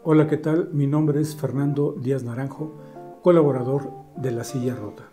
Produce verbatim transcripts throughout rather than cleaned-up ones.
Hola, ¿qué tal? Mi nombre es Fernando Díaz Naranjo, colaborador de La Silla Rota.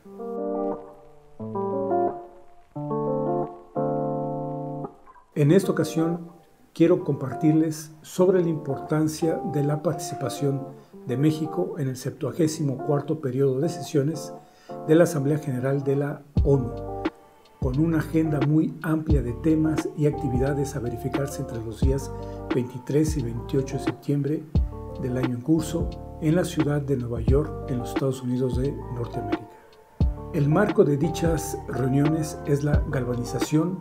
En esta ocasión quiero compartirles sobre la importancia de la participación de México en el septuagésimo cuarto periodo de sesiones de la Asamblea General de la ONU, con una agenda muy amplia de temas y actividades a verificarse entre los días veintitrés y veintiocho de septiembre del año en curso en la ciudad de Nueva York, en los Estados Unidos de Norteamérica. El marco de dichas reuniones es la galvanización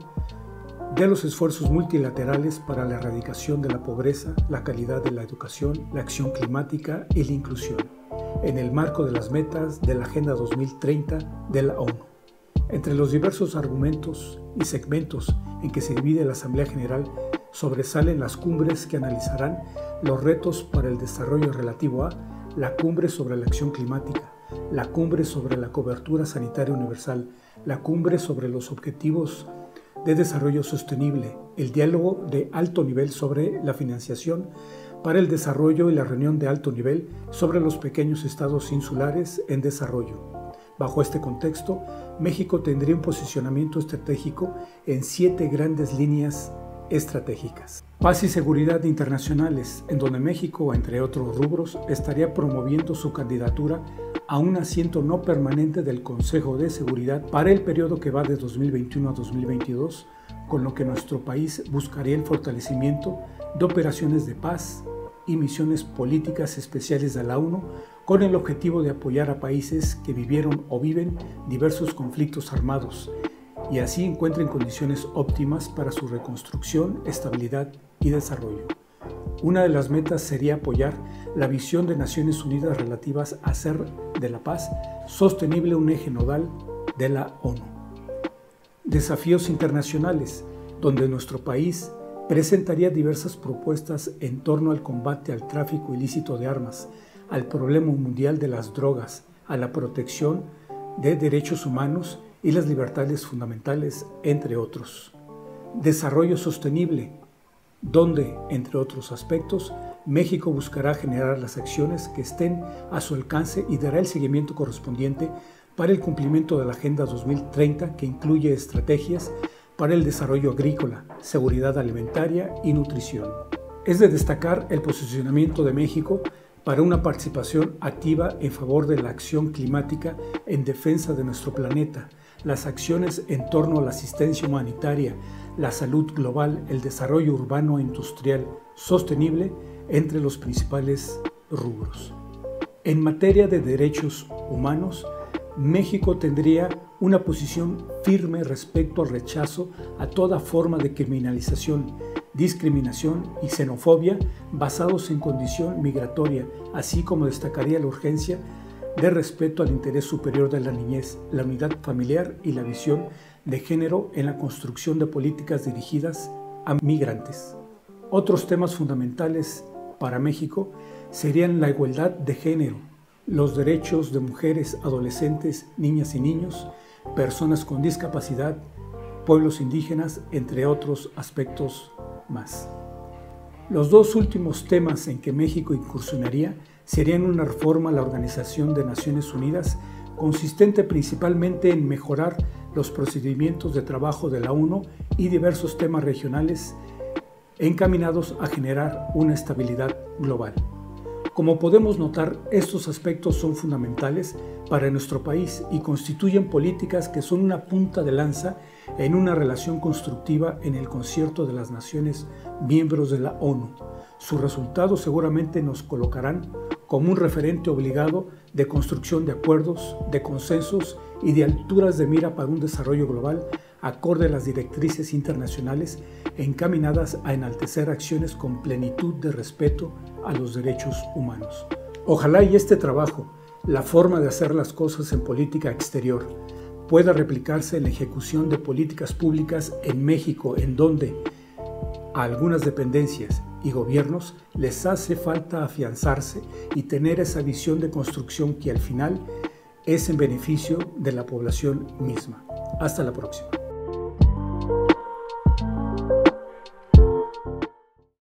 de los esfuerzos multilaterales para la erradicación de la pobreza, la calidad de la educación, la acción climática y la inclusión, en el marco de las metas de la Agenda dos mil treinta de la ONU. Entre los diversos argumentos y segmentos en que se divide la Asamblea General, sobresalen las cumbres que analizarán los retos para el desarrollo relativo a la cumbre sobre la acción climática, la cumbre sobre la cobertura sanitaria universal, la cumbre sobre los objetivos de desarrollo sostenible, el diálogo de alto nivel sobre la financiación para el desarrollo y la reunión de alto nivel sobre los pequeños estados insulares en desarrollo. Bajo este contexto, México tendría un posicionamiento estratégico en siete grandes líneas estratégicas. Paz y seguridad internacionales, en donde México, entre otros rubros, estaría promoviendo su candidatura a un asiento no permanente del Consejo de Seguridad para el periodo que va de dos mil veintiuno a dos mil veintidós, con lo que nuestro país buscaría el fortalecimiento de operaciones de paz y misiones políticas especiales de la ONU con el objetivo de apoyar a países que vivieron o viven diversos conflictos armados y así encuentren condiciones óptimas para su reconstrucción, estabilidad y desarrollo. Una de las metas sería apoyar la visión de Naciones Unidas relativas a hacer de la paz sostenible un eje nodal de la ONU. Desafíos internacionales, donde nuestro país presentaría diversas propuestas en torno al combate al tráfico ilícito de armas, al problema mundial de las drogas, a la protección de derechos humanos y las libertades fundamentales, entre otros. Desarrollo sostenible, donde, entre otros aspectos, México buscará generar las acciones que estén a su alcance y dará el seguimiento correspondiente para el cumplimiento de la Agenda dos mil treinta, que incluye estrategias para el desarrollo agrícola, seguridad alimentaria y nutrición. Es de destacar el posicionamiento de México para una participación activa en favor de la acción climática en defensa de nuestro planeta, las acciones en torno a la asistencia humanitaria, la salud global, el desarrollo urbano e industrial sostenible, entre los principales rubros. En materia de derechos humanos, México tendría una posición firme respecto al rechazo a toda forma de criminalización, discriminación y xenofobia basados en condición migratoria, así como destacaría la urgencia de respeto al interés superior de la niñez, la unidad familiar y la visión de género en la construcción de políticas dirigidas a migrantes. Otros temas fundamentales para México serían la igualdad de género, los derechos de mujeres, adolescentes, niñas y niños, personas con discapacidad, pueblos indígenas, entre otros aspectos más. Los dos últimos temas en que México incursionaría serían una reforma a la Organización de Naciones Unidas, consistente principalmente en mejorar los procedimientos de trabajo de la ONU y diversos temas regionales encaminados a generar una estabilidad global. Como podemos notar, estos aspectos son fundamentales para nuestro país y constituyen políticas que son una punta de lanza en una relación constructiva en el concierto de las naciones miembros de la ONU. Sus resultados seguramente nos colocarán como un referente obligado de construcción de acuerdos, de consensos y de alturas de mira para un desarrollo global acorde a las directrices internacionales encaminadas a enaltecer acciones con plenitud de respeto a los derechos humanos. Ojalá y este trabajo, la forma de hacer las cosas en política exterior, pueda replicarse en la ejecución de políticas públicas en México, en donde a algunas dependencias y gobiernos les hace falta afianzarse y tener esa visión de construcción que al final es en beneficio de la población misma. Hasta la próxima.